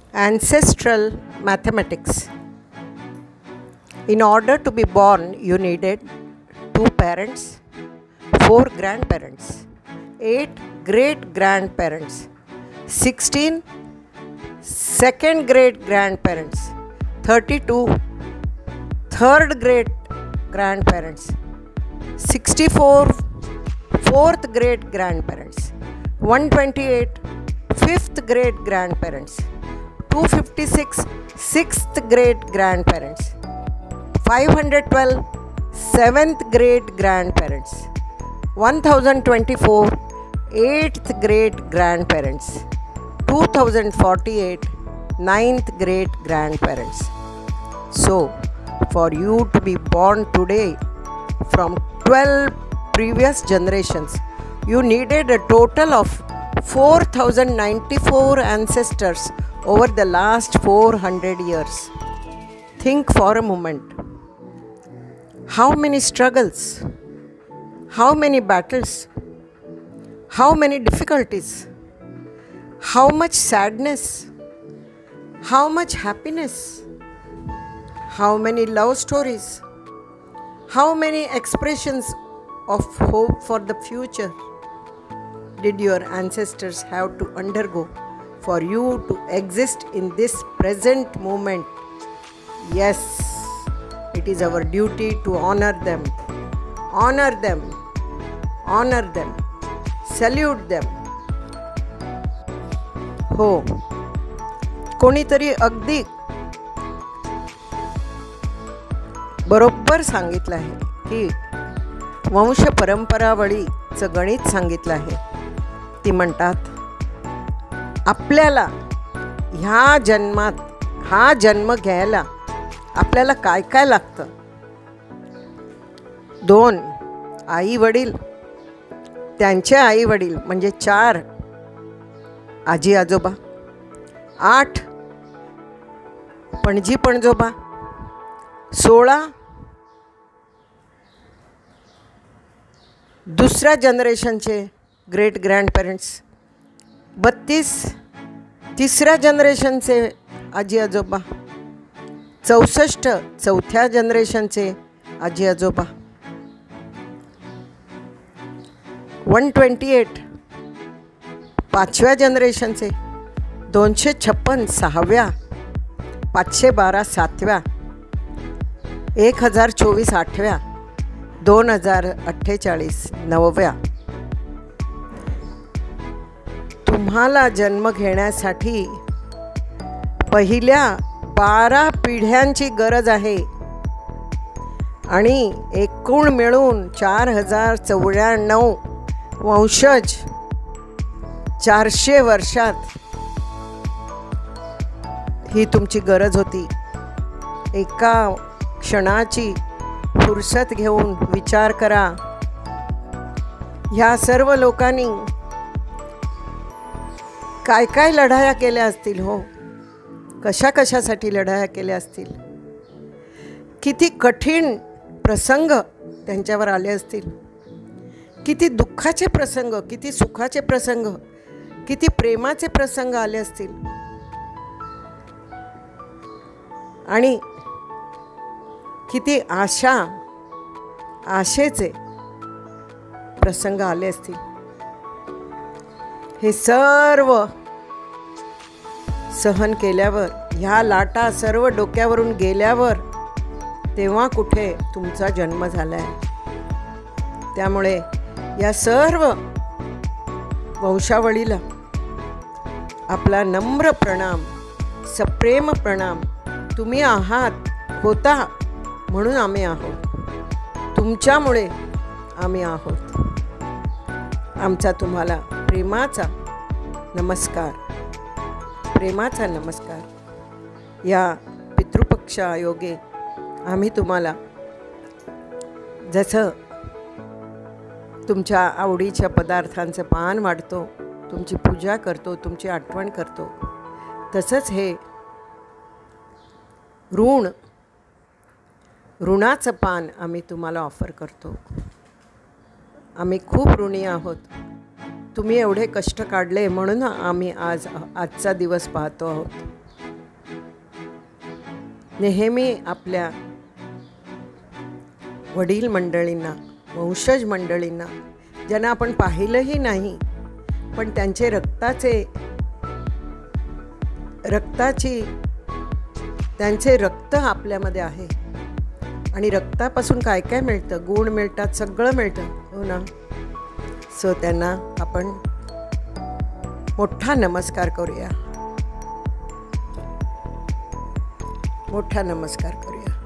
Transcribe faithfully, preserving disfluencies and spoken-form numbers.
Ancestral mathematics. In order to be born, you needed two parents, four grandparents, eight great grandparents, sixteen second great grandparents, thirty-two third great grandparents, sixty-four fourth great grandparents, one hundred twenty-eight fifth great grandparents, two hundred fifty-six sixth great grandparents, five hundred twelve seventh great grandparents, one thousand twenty-four eighth great grandparents, two thousand forty-eight ninth great grandparents. So, for you to be born today from twelve previous generations, you needed a total of four thousand ninety-four ancestors over the last four hundred years. Think for a moment. How many struggles? How many battles? How many difficulties? How much sadness? How much happiness? How many love stories? How many expressions of hope for the future did your ancestors have to undergo for you to exist in this present moment? Yes, it is our duty to honor them, honor them, honor them, salute them. हो, कोणीतरी अगदी बरोबर सांगितलं आहे की वंश परंपरावळीचं गणित सांगितलं आहे. ती म्हणतात, आपल्याला ह्या जन्मात हा जन्म घ्यायला आपल्याला काय काय लागतं? दोन आई वडील, त्यांचे आई वडील म्हणजे चार आजी आजोबा, आठ पणजी पणजोबा, सोळा दुसऱ्या जनरेशनचे ग्रेट ग्रँडपेरेंट्स, बत्तीस तिसऱ्या जनरेशनचे आजी आजोबा, चौसष्ट चौथ्या जनरेशनचे आजी आजोबा, वन ट्वेंटी एट पाचव्या जनरेशनचे, दोनशे छप्पन सहाव्या, पाचशे बारा सातव्या, एक हजार चोवीस आठव्या, दोन हजार अठ्ठेचाळीस नवव्या. तुम्हाला जन्म घेण्यासाठी पहिल्या बारा पिढ्यांची गरज आहे आणि एकूण मिळून चार हजार चौऱ्याण्णव वंशज चारशे वर्षात ही तुमची गरज होती. एका क्षणाची फुरसत घेऊन विचार करा, ह्या सर्व लोकांनी काय काय लढाया केल्या असतील. हो, कशा कशासाठी लढाया केल्या असतील. किती कठीण प्रसंग त्यांच्यावर आले असतील. किती दुःखाचे प्रसंग, किती सुखाचे प्रसंग, किती प्रेमाचे प्रसंग आले असतील. आणि किती आशा आशेचे प्रसंग आले असतील. हे सर्व सहन केल्यावर, ह्या लाटा सर्व डोक्यावरून गेल्यावर तेव्हा कुठे तुमचा जन्म झाला आहे. त्यामुळे या सर्व वंशावळीला आपला नम्र प्रणाम, सप्रेम प्रणाम. तुम्ही आहात, होता म्हणून आम्ही आहोत. तुमच्यामुळे आम्ही आहोत. आमचा तुम्हाला प्रेमाचा नमस्कार, प्रेमाचा नमस्कार. या पितृपक्षायोगे आम्ही तुम्हाला जसं तुमच्या आवडीच्या पदार्थांचं पान वाढतो, तुमची पूजा करतो, तुमची आठवण करतो, तसंच हे ऋण ऋणाचं पान आम्ही तुम्हाला ऑफर करतो. आम्ही खूप ऋणी आहोत. तुम्ही एवढे कष्ट काढले म्हणून आम्ही आज आजचा दिवस पाहतो आहोत. नेहमी आपल्या वडील मंडळींना, वंशज मंडळींना, ज्यांना आपण पाहिलंही नाही पण त्यांचे रक्ताचे रक्ताची त्यांचे रक्त आपल्यामध्ये आहे आणि रक्तापासून काय काय मिळतं, गुण मिळतात, सगळं मिळतं, हो ना. सो त्यांना आपण मोठा नमस्कार करूया, मोठा नमस्कार करूया.